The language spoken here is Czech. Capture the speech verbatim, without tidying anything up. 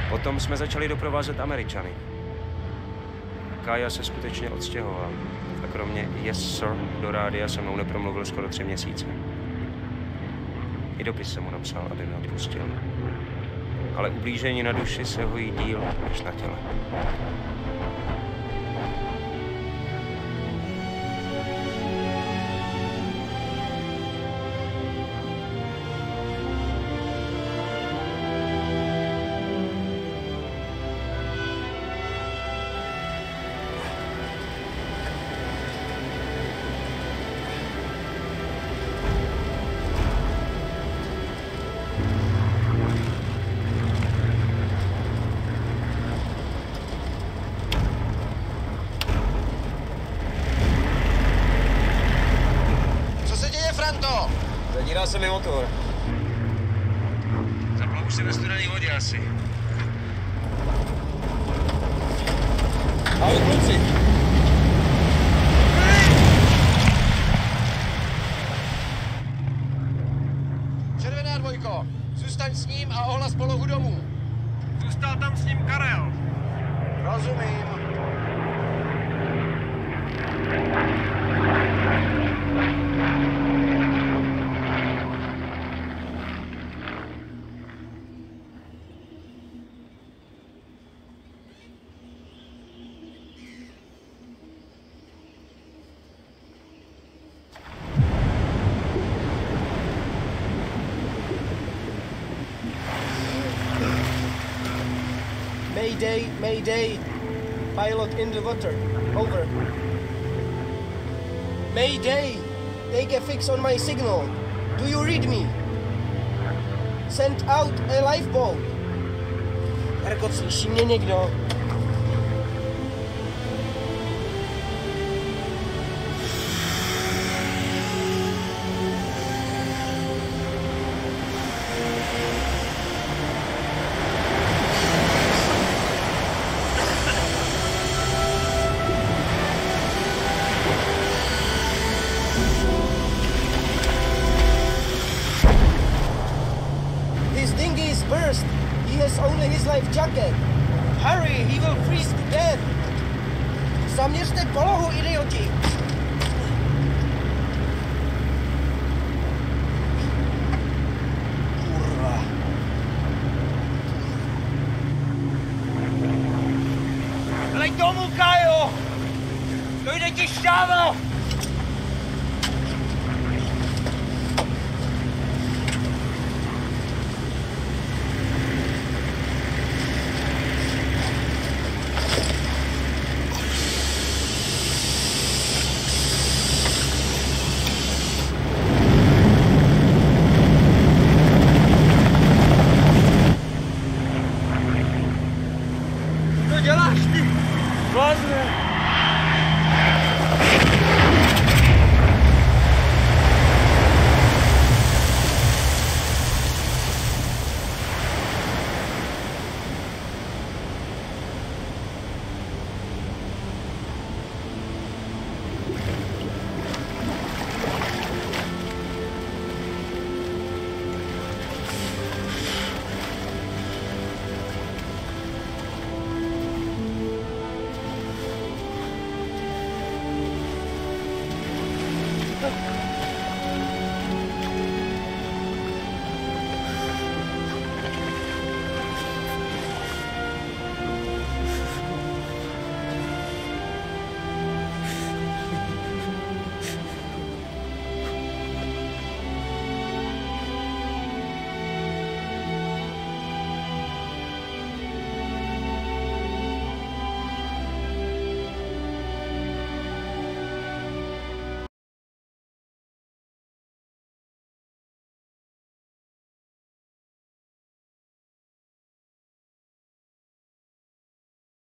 Potom jsme začali doprovázet Američany. Kája se skutečně odstěhoval. A kromě yes sir do rádia se mnou nepromluvil skoro tři měsíce. I dopis jsem mu napsal, aby mě odpustil. Ale ublížení na duši se hojí díl než na těle. Zadírá se mi motor. Zaplouš si ve studený vodě asi. Ahoj, kluci. Červená dvojko, zůstaň s ním a ohlas polohu domů. Zůstal tam s ním Karel. Rozumím. Mayday, Mayday. Pilot in the water. Over. Mayday! Take a fix on my signal. Do you read me? Send out a lifeboat. Herko, slyší mě někdo? Burst. He has only his life jacket. Hurry, he will freeze to death. Zaměřte polohu, idioti. Kurva. Leď domů, Kájo! Dojde ti šťáva!